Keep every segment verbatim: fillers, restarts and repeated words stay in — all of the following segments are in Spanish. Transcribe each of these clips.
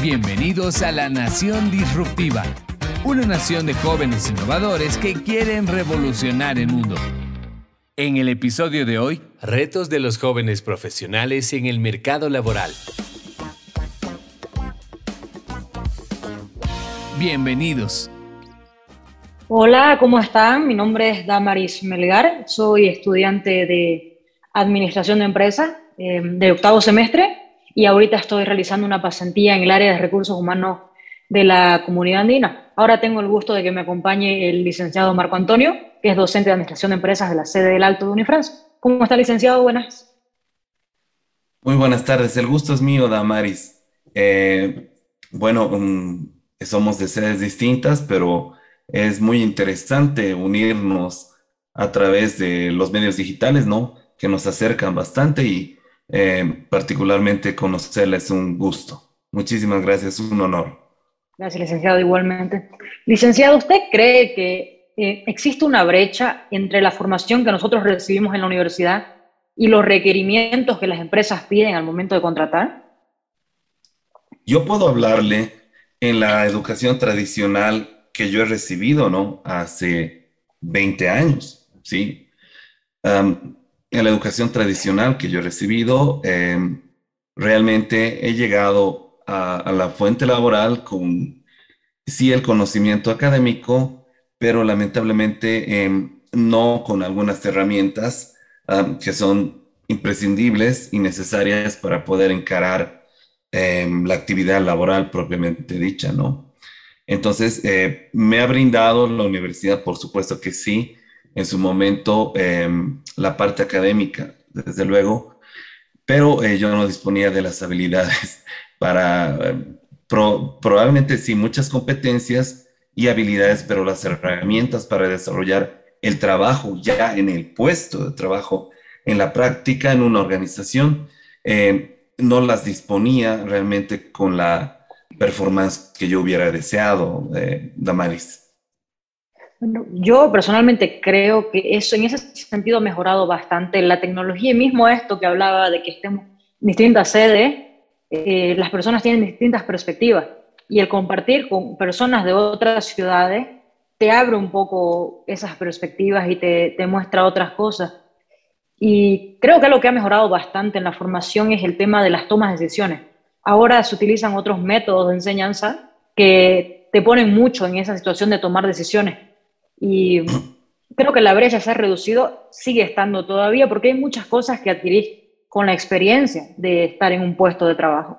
Bienvenidos a la Nación Disruptiva, una nación de jóvenes innovadores que quieren revolucionar el mundo. En el episodio de hoy, retos de los jóvenes profesionales en el mercado laboral. Bienvenidos. Hola, ¿cómo están? Mi nombre es Damaris Melgar, soy estudiante de Administración de Empresas eh, de octavo semestre y ahorita estoy realizando una pasantía en el área de recursos humanos de la comunidad andina. Ahora tengo el gusto de que me acompañe el licenciado Marco Antonio, que es docente de Administración de Empresas de la sede del Alto de Unifrance. ¿Cómo está, licenciado? Buenas. Muy buenas tardes, el gusto es mío, Damaris. Eh, bueno, um, somos de sedes distintas, pero es muy interesante unirnos a través de los medios digitales, ¿no? Que nos acercan bastante y eh, particularmente conocerla es un gusto. Muchísimas gracias, un honor. Gracias, licenciado, igualmente. Licenciado, ¿usted cree que eh, existe una brecha entre la formación que nosotros recibimos en la universidad y los requerimientos que las empresas piden al momento de contratar? Yo puedo hablarle en la educación tradicional que yo he recibido, ¿no? Hace veinte años, ¿sí? Um, en la educación tradicional que yo he recibido, eh, realmente he llegado a, a la fuente laboral con, sí, el conocimiento académico, pero lamentablemente eh, no con algunas herramientas um, que son imprescindibles y necesarias para poder encarar eh, la actividad laboral propiamente dicha, ¿no? Entonces, eh, me ha brindado la universidad, por supuesto que sí, en su momento, eh, la parte académica, desde luego, pero eh, yo no disponía de las habilidades para, eh, pro, probablemente sí, muchas competencias y habilidades, pero las herramientas para desarrollar el trabajo ya en el puesto de trabajo, en la práctica, en una organización, eh, no las disponía realmente con la performance que yo hubiera deseado, eh, Damaris. Bueno, yo personalmente creo que eso en ese sentido ha mejorado bastante. La tecnología y mismo esto que hablaba de que estemos en distintas sedes, eh, las personas tienen distintas perspectivas y el compartir con personas de otras ciudades te abre un poco esas perspectivas y te, te muestra otras cosas. Y creo que lo que ha mejorado bastante en la formación es el tema de las tomas de decisiones. Ahora se utilizan otros métodos de enseñanza que te ponen mucho en esa situación de tomar decisiones. Y creo que la brecha se ha reducido, sigue estando todavía, porque hay muchas cosas que adquirís con la experiencia de estar en un puesto de trabajo.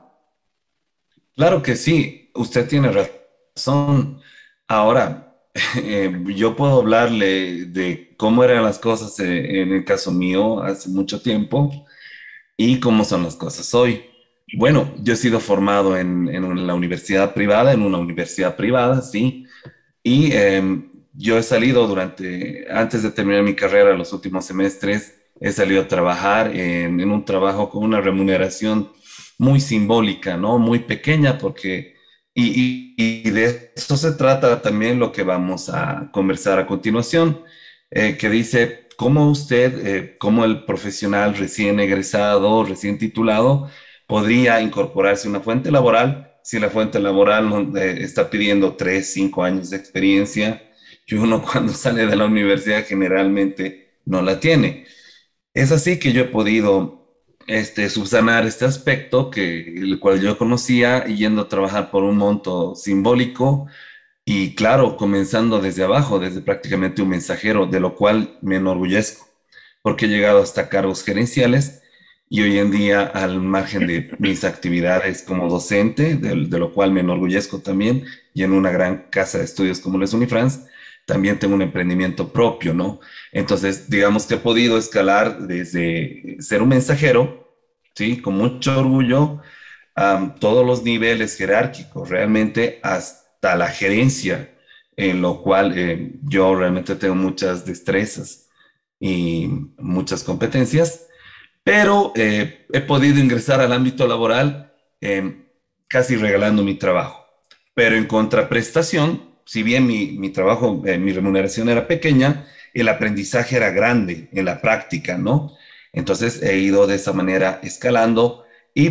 Claro que sí, usted tiene razón. Ahora, eh, yo puedo hablarle de cómo eran las cosas eh, en el caso mío hace mucho tiempo y cómo son las cosas hoy. Bueno, yo he sido formado en, en la universidad privada, en una universidad privada, sí, y eh, yo he salido durante, antes de terminar mi carrera, los últimos semestres, he salido a trabajar en, en un trabajo con una remuneración muy simbólica, ¿no? Muy pequeña, porque, y, y, y de eso se trata también lo que vamos a conversar a continuación, eh, que dice, ¿cómo usted, eh, cómo el profesional recién egresado, recién titulado, podría incorporarse a una fuente laboral si la fuente laboral no, eh, está pidiendo tres, cinco años de experiencia y uno cuando sale de la universidad generalmente no la tiene? Es así que yo he podido este, subsanar este aspecto, que, el cual yo conocía, yendo a trabajar por un monto simbólico y claro, comenzando desde abajo, desde prácticamente un mensajero, de lo cual me enorgullezco, porque he llegado hasta cargos gerenciales y hoy en día, al margen de mis actividades como docente, de, de lo cual me enorgullezco también, y en una gran casa de estudios como la es Unifrance, también tengo un emprendimiento propio, ¿no? Entonces, digamos que he podido escalar desde ser un mensajero, ¿sí? Con mucho orgullo, a todos los niveles jerárquicos, realmente hasta la gerencia, en lo cual eh, yo realmente tengo muchas destrezas y muchas competencias, pero eh, he podido ingresar al ámbito laboral eh, casi regalando mi trabajo. Pero en contraprestación, si bien mi, mi trabajo, eh, mi remuneración era pequeña, el aprendizaje era grande en la práctica, ¿no? Entonces he ido de esa manera escalando y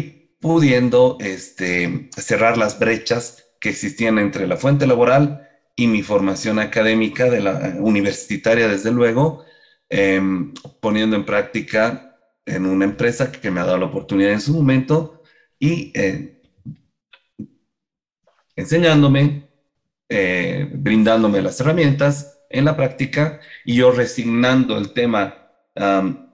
pudiendo este, cerrar las brechas que existían entre la fuente laboral y mi formación académica de la universitaria, desde luego, eh, poniendo en práctica en una empresa que me ha dado la oportunidad en su momento y eh, enseñándome, eh, brindándome las herramientas en la práctica y yo resignando el tema um,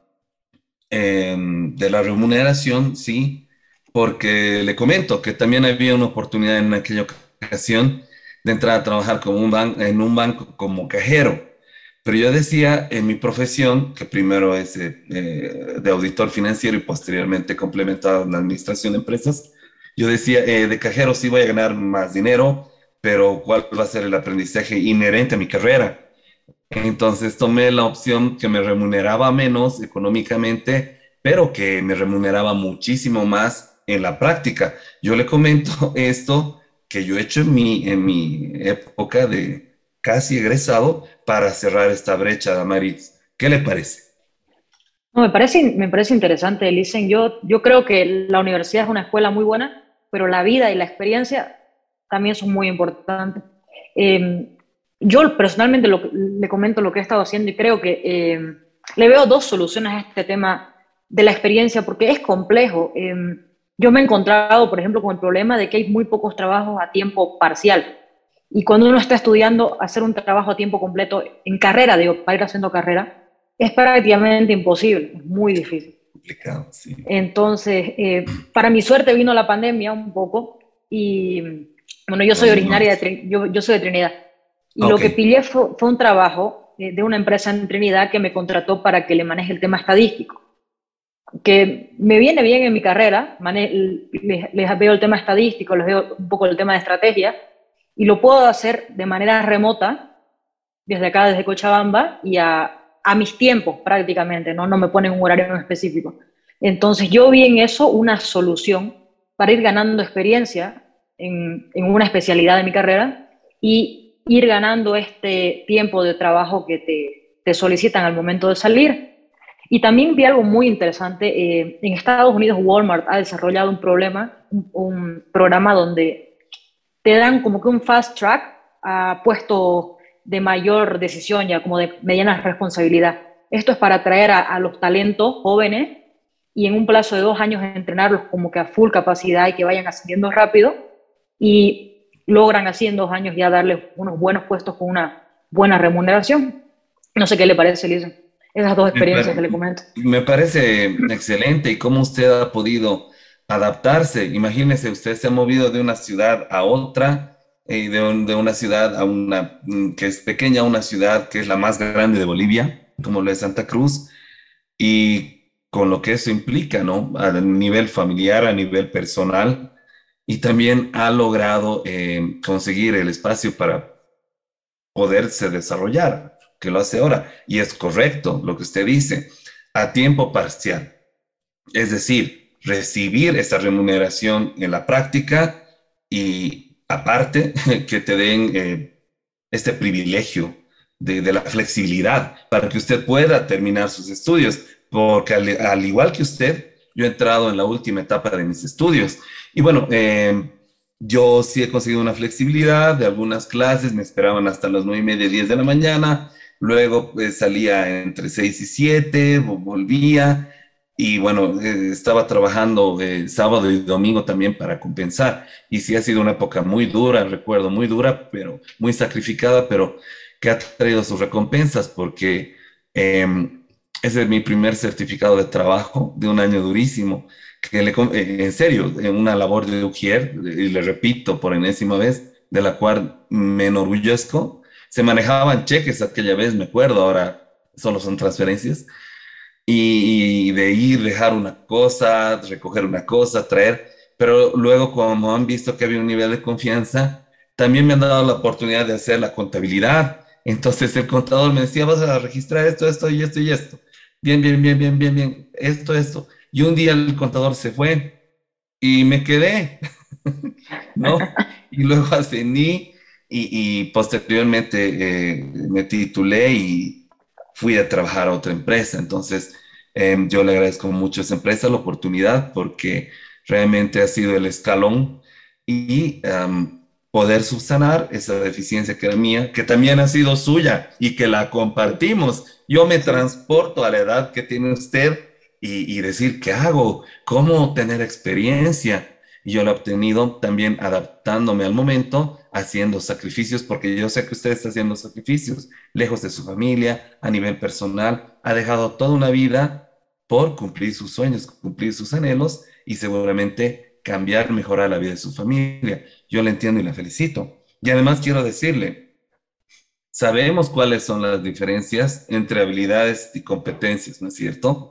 eh, de la remuneración, sí, porque le comento que también había una oportunidad en aquella ocasión de entrar a trabajar como un ban en un banco como cajero. Pero yo decía en mi profesión, que primero es eh, eh, de auditor financiero y posteriormente complementado en la administración de empresas, yo decía, eh, de cajero sí voy a ganar más dinero, pero ¿cuál va a ser el aprendizaje inherente a mi carrera? Entonces tomé la opción que me remuneraba menos económicamente, pero que me remuneraba muchísimo más en la práctica. Yo le comento esto que yo he hecho en mi, en mi época de casi egresado para cerrar esta brecha, Damaris. ¿Qué le parece? No, me parece, me parece interesante, Elicen. Yo, yo creo que la universidad es una escuela muy buena, pero la vida y la experiencia también son muy importantes. Eh, yo personalmente lo, le comento lo que he estado haciendo y creo que eh, le veo dos soluciones a este tema de la experiencia porque es complejo. Eh, yo me he encontrado, por ejemplo, con el problema de que hay muy pocos trabajos a tiempo parcial. Y cuando uno está estudiando, hacer un trabajo a tiempo completo en carrera, digo, para ir haciendo carrera, es prácticamente imposible, es muy difícil. Complicado, sí. Entonces, eh, para mi suerte vino la pandemia un poco y, bueno, yo soy originaria de, yo, yo soy de Trinidad. Y okay. Lo que pillé fue, fue un trabajo eh, de una empresa en Trinidad que me contrató para que le maneje el tema estadístico, que me viene bien en mi carrera, mane les, les veo el tema estadístico, les veo un poco el tema de estrategia, y lo puedo hacer de manera remota, desde acá, desde Cochabamba, y a, a mis tiempos prácticamente, ¿no? No me ponen un horario específico. Entonces yo vi en eso una solución para ir ganando experiencia en, en una especialidad de mi carrera y ir ganando este tiempo de trabajo que te, te solicitan al momento de salir. Y también vi algo muy interesante. Eh, en Estados Unidos, Walmart ha desarrollado un, problema, un, un programa donde te dan como que un fast track a puestos de mayor decisión, ya como de mediana responsabilidad. Esto es para atraer a, a los talentos jóvenes y en un plazo de dos años entrenarlos como que a full capacidad y que vayan ascendiendo rápido y logran así en dos años ya darles unos buenos puestos con una buena remuneración. No sé qué le parece, Lisa. Esas dos experiencias que le comento. Me parece excelente y cómo usted ha podido adaptarse. Imagínese, usted se ha movido de una ciudad a otra, eh, de, un, de una ciudad a una que es pequeña a una ciudad que es la más grande de Bolivia, como lo es Santa Cruz, y con lo que eso implica, ¿no? A nivel familiar, a nivel personal, y también ha logrado eh, conseguir el espacio para poderse desarrollar, que lo hace ahora. Y es correcto lo que usted dice, a tiempo parcial. Es decir, recibir esa remuneración en la práctica y aparte que te den eh, este privilegio de, de la flexibilidad para que usted pueda terminar sus estudios, porque al, al igual que usted, yo he entrado en la última etapa de mis estudios y bueno, eh, yo sí he conseguido una flexibilidad de algunas clases, me esperaban hasta las nueve y media, diez de la mañana, luego pues, salía entre seis y siete, volvía. Y bueno, eh, estaba trabajando eh, sábado y domingo también para compensar. Y sí ha sido una época muy dura, recuerdo, muy dura, pero muy sacrificada, pero que ha traído sus recompensas porque eh, ese es mi primer certificado de trabajo de un año durísimo. Que le, eh, en serio, en una labor de Ujier, y le repito por enésima vez, de la cual me enorgullezco. Se manejaban cheques aquella vez, me acuerdo, ahora solo son transferencias. Y de ir, dejar una cosa, recoger una cosa, traer, pero luego como han visto que había un nivel de confianza, también me han dado la oportunidad de hacer la contabilidad. Entonces el contador me decía, vas a registrar esto, esto y esto y esto. Bien, bien, bien, bien, bien, bien, esto, esto. Y un día el contador se fue y me quedé, ¿no? Y luego ascendí y, y posteriormente eh, me titulé y fui a trabajar a otra empresa. Entonces, eh, yo le agradezco mucho a esa empresa la oportunidad porque realmente ha sido el escalón y um, poder subsanar esa deficiencia que era mía, que también ha sido suya y que la compartimos. Yo me Sí. transporto a la edad que tiene usted y, y decir, ¿qué hago? ¿Cómo tener experiencia? Y yo lo he obtenido también adaptándome al momento, haciendo sacrificios, porque yo sé que usted está haciendo sacrificios, lejos de su familia, a nivel personal, ha dejado toda una vida por cumplir sus sueños, cumplir sus anhelos y seguramente cambiar, mejorar la vida de su familia. Yo le entiendo y la felicito. Y además quiero decirle, sabemos cuáles son las diferencias entre habilidades y competencias, ¿no es cierto?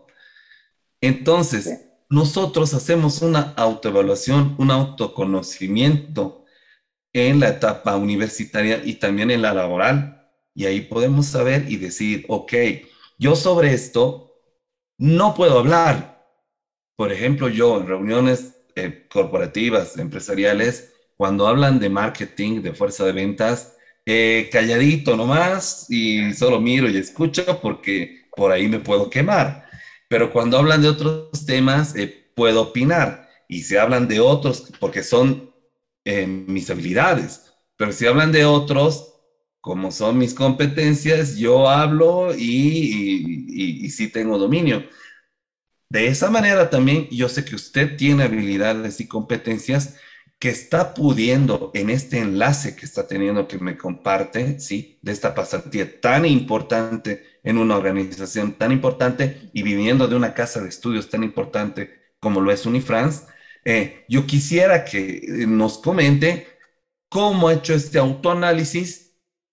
Sí. Entonces, nosotros hacemos una autoevaluación, un autoconocimiento en la etapa universitaria y también en la laboral. Y ahí podemos saber y decir, ok, yo sobre esto no puedo hablar. Por ejemplo, yo en reuniones eh, corporativas, empresariales, cuando hablan de marketing, de fuerza de ventas, eh, calladito nomás y solo miro y escucho porque por ahí me puedo quemar. Pero cuando hablan de otros temas, eh, puedo opinar. Y si hablan de otros, porque son eh, mis habilidades. Pero si hablan de otros, como son mis competencias, yo hablo y, y, y, y sí tengo dominio. De esa manera también yo sé que usted tiene habilidades y competencias que está pudiendo en este enlace que está teniendo que me comparte, ¿sí? De esta pasantía tan importante en una organización tan importante y viniendo de una casa de estudios tan importante como lo es Unifrance. Eh, yo quisiera que eh, nos comente cómo ha hecho este autoanálisis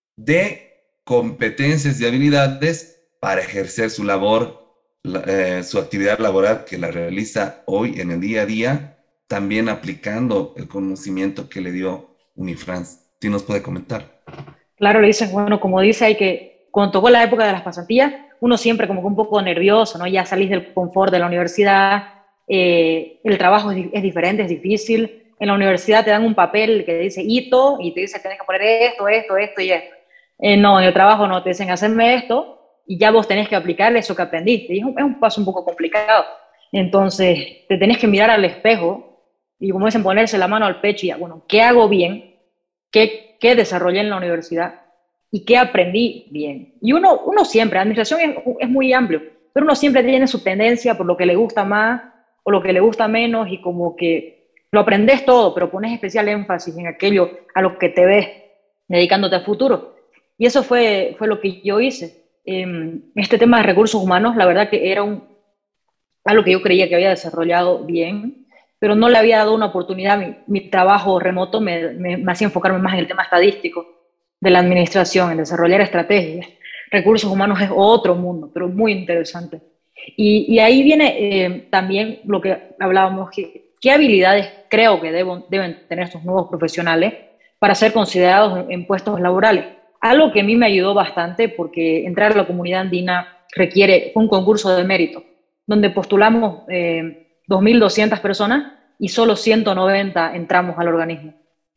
de competencias y habilidades para ejercer su labor, la, eh, su actividad laboral que la realiza hoy en el día a día, también aplicando el conocimiento que le dio Unifrance. ¿Sí nos puede comentar? Claro, le dicen, bueno, como dice, hay que, cuando tocó la época de las pasantías, uno siempre como que un poco nervioso, ¿no? Ya salís del confort de la universidad, eh, el trabajo es, es diferente, es difícil. En la universidad te dan un papel que dice hito y te dice tienes que poner esto, esto, esto y esto. Eh, no, en el trabajo no, te dicen hacerme esto y ya vos tenés que aplicar eso que aprendiste. Y es un, es un paso un poco complicado. Entonces, te tenés que mirar al espejo y, como dicen, ponerse la mano al pecho y ya, bueno, ¿qué hago bien? ¿Qué, qué desarrollé en la universidad? ¿Y qué aprendí bien? Y uno, uno siempre, la administración es, es muy amplio, pero uno siempre tiene su tendencia por lo que le gusta más o lo que le gusta menos y como que lo aprendes todo, pero pones especial énfasis en aquello a lo que te ves dedicándote al futuro. Y eso fue, fue lo que yo hice. Eh, este tema de recursos humanos, la verdad que era un, algo que yo creía que había desarrollado bien, pero no le había dado una oportunidad. Mi, mi trabajo remoto me, me, me hacía enfocarme más en el tema estadístico de la administración, en desarrollar estrategias. Recursos humanos es otro mundo, pero muy interesante. Y, y ahí viene eh, también lo que hablábamos, que, qué habilidades creo que debo, deben tener estos nuevos profesionales para ser considerados en, en puestos laborales. Algo que a mí me ayudó bastante, porque entrar a la comunidad andina requiere, fue un concurso de mérito, donde postulamos eh, dos mil doscientas personas y solo ciento noventa entramos al organismo.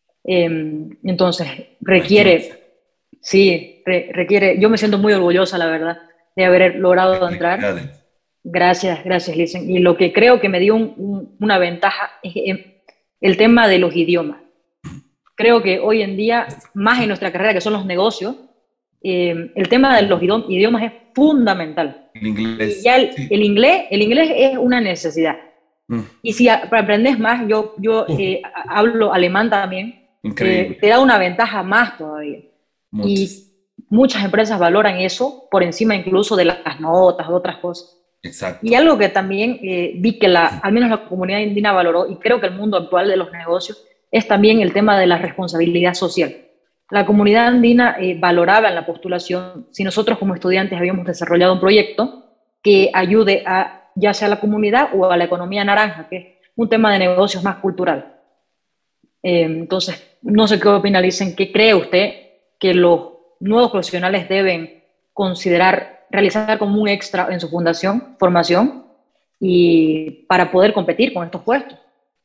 Eh, entonces, Imagínense. requiere, sí, re, requiere, yo me siento muy orgullosa, la verdad, de haber logrado entrar. Felicidades. Gracias, gracias, Lisen. Y lo que creo que me dio un, un, una ventaja es el tema de los idiomas. Creo que hoy en día, más en nuestra carrera, que son los negocios, eh, el tema de los idiomas es fundamental. El Y inglés, ya el, sí. el inglés, el inglés es una necesidad. Mm. Y si aprendes más, yo, yo Uh, eh, hablo alemán también, eh, te increíble. da una ventaja más todavía. Muchas. Y muchas empresas valoran eso por encima incluso de las notas, de otras cosas. Y Exacto. algo que también eh, vi que la, al menos la comunidad indígena valoró, y creo que el mundo actual de los negocios, es también el tema de la responsabilidad social. La comunidad andina eh, valoraba en la postulación si nosotros como estudiantes habíamos desarrollado un proyecto que ayude a ya sea a la comunidad o a la economía naranja, que es un tema de negocios más cultural. Eh, entonces, no sé qué opina, Licen, ¿qué cree usted que los nuevos profesionales deben considerar realizar como un extra en su fundación, formación, y para poder competir con estos puestos?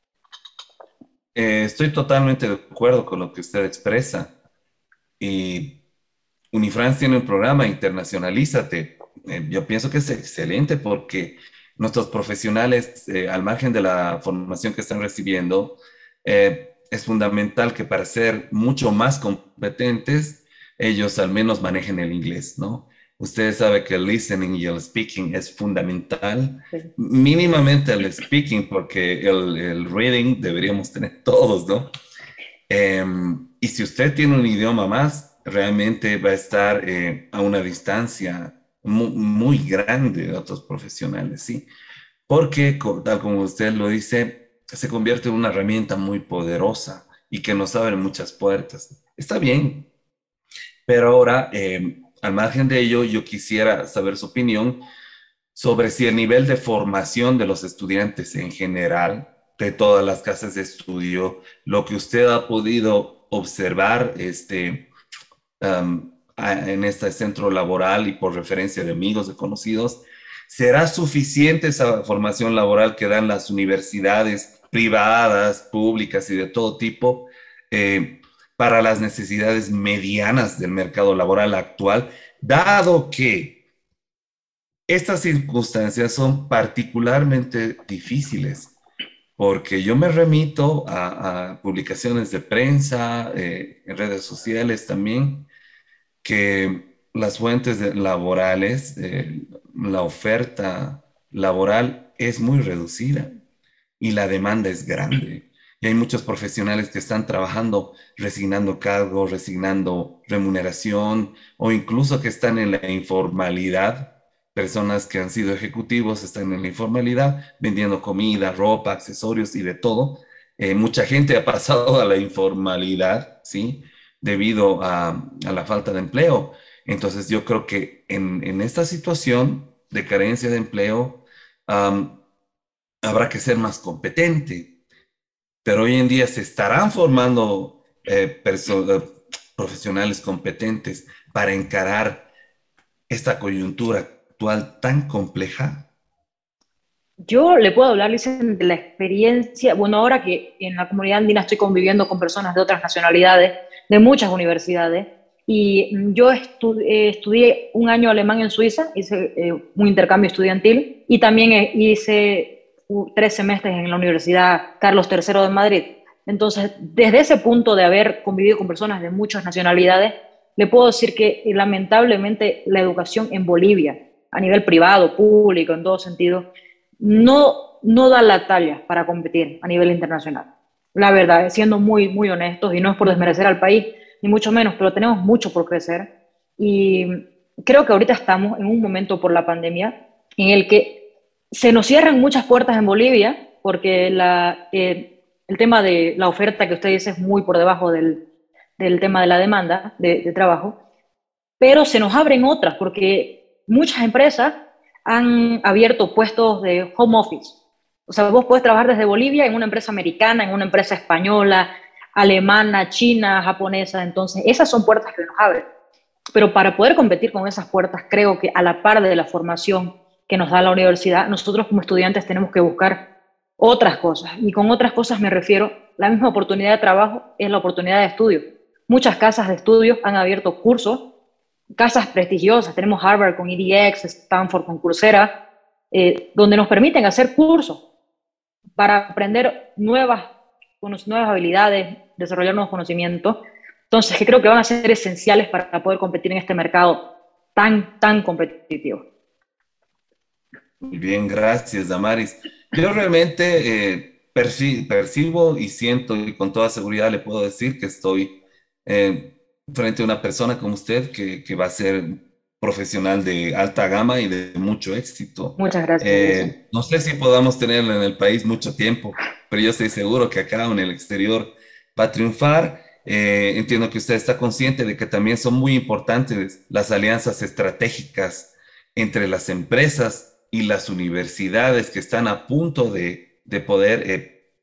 Eh, estoy totalmente de acuerdo con lo que usted expresa. Y Unifrance tiene un programa Internacionalízate. Eh, yo pienso que es excelente porque nuestros profesionales, eh, al margen de la formación que están recibiendo, eh, es fundamental que para ser mucho más competentes, ellos al menos manejen el inglés, ¿no? Ustedes saben que el listening y el speaking es fundamental, Sí. mínimamente el speaking, porque el, el reading deberíamos tener todos, ¿no? Eh, y si usted tiene un idioma más, realmente va a estar eh, a una distancia muy, muy grande de otros profesionales, ¿sí? Porque, co- tal como usted lo dice, se convierte en una herramienta muy poderosa y que nos abre muchas puertas. Está bien, pero ahora, eh, al margen de ello, yo quisiera saber su opinión sobre si el nivel de formación de los estudiantes en general, de todas las casas de estudio, lo que usted ha podido observar este, um, a- en este centro laboral y por referencia de amigos, de conocidos, ¿será suficiente esa formación laboral que dan las universidades privadas, públicas y de todo tipo eh, para las necesidades medianas del mercado laboral actual, dado que estas circunstancias son particularmente difíciles? Porque yo me remito a, a publicaciones de prensa, eh, en redes sociales también, que las fuentes de- laborales, eh, la oferta laboral es muy reducida y la demanda es grande. Y hay muchos profesionales que están trabajando, resignando cargos, resignando remuneración o incluso que están en la informalidad. Personas que han sido ejecutivos están en la informalidad vendiendo comida, ropa, accesorios y de todo. Eh, mucha gente ha pasado a la informalidad, ¿sí? Debido a, a la falta de empleo. Entonces yo creo que en, en esta situación de carencia de empleo, am, habrá que ser más competente, pero hoy en día se estarán formando eh, perso- eh, profesionales competentes para encarar esta coyuntura actual tan compleja. Yo le puedo hablar, Licen, de la experiencia, bueno, ahora que en la comunidad andina estoy conviviendo con personas de otras nacionalidades, de muchas universidades, y yo estu eh, estudié un año alemán en Suiza, hice eh, un intercambio estudiantil, y también eh, hice uh, tres semestres en la Universidad Carlos tercero de Madrid. Entonces, desde ese punto de haber convivido con personas de muchas nacionalidades, le puedo decir que eh, lamentablemente la educación en Bolivia, a nivel privado, público, en todo sentido, no, no da la talla para competir a nivel internacional. La verdad, siendo muy, muy honestos, y no es por desmerecer al país, ni mucho menos, pero tenemos mucho por crecer. Y creo que ahorita estamos en un momento por la pandemia en el que se nos cierran muchas puertas en Bolivia, porque la, eh, el tema de la oferta que usted dice es muy por debajo del, del tema de la demanda de, de trabajo, pero se nos abren otras, porque muchas empresas han abierto puestos de home office. O sea, vos podés trabajar desde Bolivia en una empresa americana, en una empresa española, alemana, china, japonesa. Entonces, esas son puertas que nos abren. Pero para poder competir con esas puertas, creo que a la par de la formación que nos da la universidad, nosotros como estudiantes tenemos que buscar otras cosas. Y con otras cosas me refiero, la misma oportunidad de trabajo es la oportunidad de estudio. Muchas casas de estudios han abierto cursos, casas prestigiosas, tenemos Harvard con E D X, Stanford con Coursera, eh, donde nos permiten hacer cursos para aprender nuevas, nuevas habilidades, desarrollar nuevos conocimientos. Entonces, que creo que van a ser esenciales para poder competir en este mercado tan, tan competitivo. Muy bien, gracias, Damaris. Yo realmente eh, perci- percibo y siento y con toda seguridad le puedo decir que estoy eh, frente a una persona como usted que, que va a ser profesional de alta gama y de mucho éxito. Muchas gracias, Elisa. Eh, no sé si podamos tenerlo en el país mucho tiempo, pero yo estoy seguro que acá o en el exterior va a triunfar. Eh, entiendo que usted está consciente de que también son muy importantes las alianzas estratégicas entre las empresas y las universidades que están a punto de, de poder eh,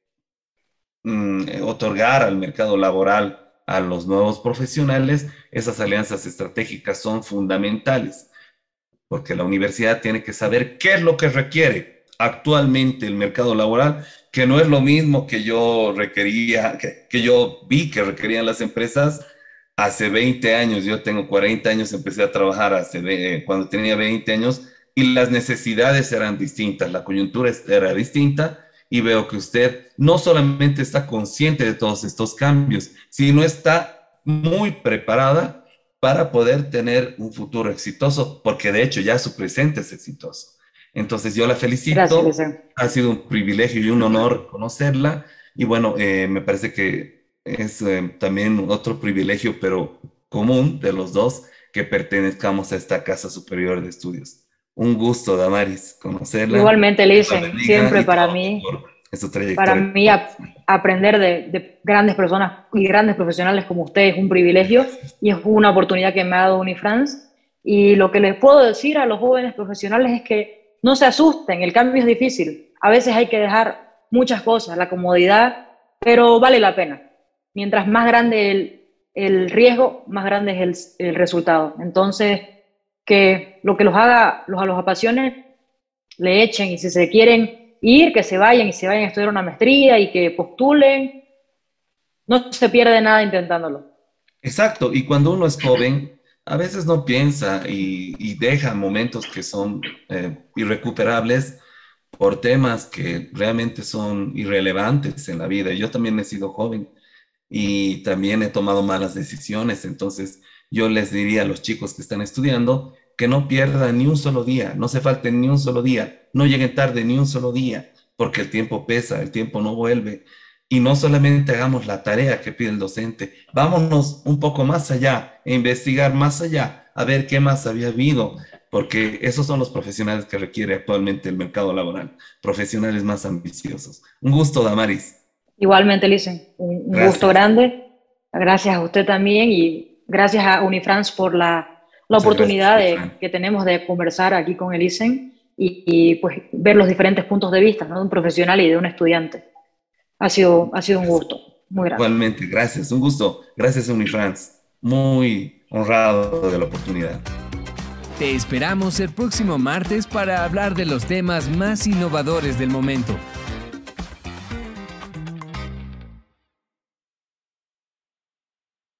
mm, otorgar al mercado laboral a los nuevos profesionales. Esas alianzas estratégicas son fundamentales porque la universidad tiene que saber qué es lo que requiere actualmente el mercado laboral, que no es lo mismo que yo requería, que, que yo vi que requerían las empresas hace veinte años. Yo tengo cuarenta años, empecé a trabajar hace, cuando tenía veinte años y las necesidades eran distintas, la coyuntura era distinta y veo que usted no solamente está consciente de todos estos cambios, sino está muy preparada para poder tener un futuro exitoso, porque de hecho ya su presente es exitoso. Entonces yo la felicito. Gracias, Licen. Ha sido un privilegio y un honor conocerla y bueno, eh, me parece que es eh, también otro privilegio, pero común de los dos, que pertenezcamos a esta Casa Superior de Estudios. Un gusto, Damaris, conocerla. Igualmente, Licen, siempre para mí, para mí a, aprender de, de grandes personas y grandes profesionales como ustedes es un privilegio y es una oportunidad que me ha dado Unifrance. Y lo que les puedo decir a los jóvenes profesionales es que no se asusten, el cambio es difícil. A veces hay que dejar muchas cosas, la comodidad, pero vale la pena. Mientras más grande el, el riesgo, más grande es el, el resultado. Entonces, que lo que los haga, los, a los apasione, le echen, y si se quieren ir, que se vayan y se vayan a estudiar una maestría y que postulen. No se pierde nada intentándolo. Exacto, y cuando uno es joven, a veces no piensa y, y deja momentos que son eh, irrecuperables por temas que realmente son irrelevantes en la vida. Yo también he sido joven y también he tomado malas decisiones, entonces yo les diría a los chicos que están estudiando que no pierdan ni un solo día, no se falten ni un solo día, no lleguen tarde ni un solo día, porque el tiempo pesa, el tiempo no vuelve. Y no solamente hagamos la tarea que pide el docente, vámonos un poco más allá, e investigar más allá, a ver qué más había habido, porque esos son los profesionales que requiere actualmente el mercado laboral, profesionales más ambiciosos. Un gusto, Damaris. Igualmente, Licen, un, un gusto grande. Gracias a usted también y gracias a Unifrance por la, la oportunidad gracias, de, que tenemos de conversar aquí con el Licen y, y pues ver los diferentes puntos de vista, ¿no?, de un profesional y de un estudiante. Ha sido, ha sido un gusto muy grande. Igualmente, gracias, un gusto. Gracias a Unifrance. Muy honrado de la oportunidad. Te esperamos el próximo martes para hablar de los temas más innovadores del momento.